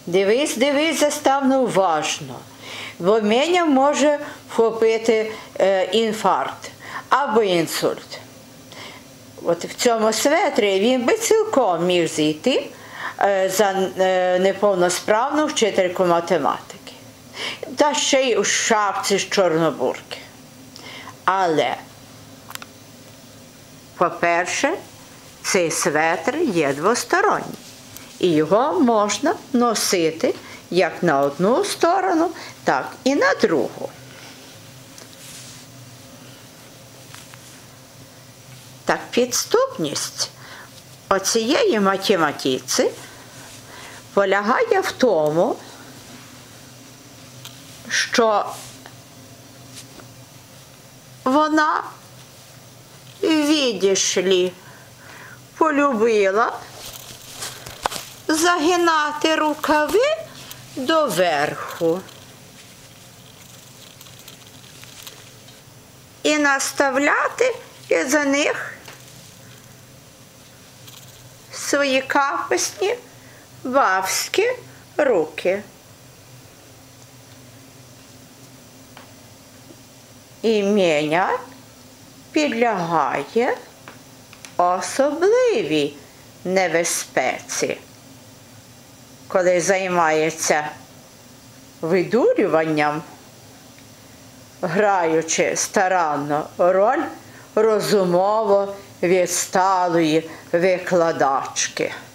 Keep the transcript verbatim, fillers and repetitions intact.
Дивись, дивись заставно уважно, бо мене може вхопити е, інфаркт або інсульт. От в цьому светрі він би цілком міг зійти е, за е, неповносправну вчительку математики. Та ще й у шапці з Чорнобурки. Але, по-перше, цей светр є двосторонній. І його можна носити як на одну сторону, так і на другу. Так, підступність оцієї математиці полягає в тому, що вона, видиш ли, полюбила загинати рукави доверху і наставляти за них свої капусні бабські руки. Ім'я підлягає особливій небезпеці, коли займається видурюванням, граючи старанно роль розумово відсталої викладачки.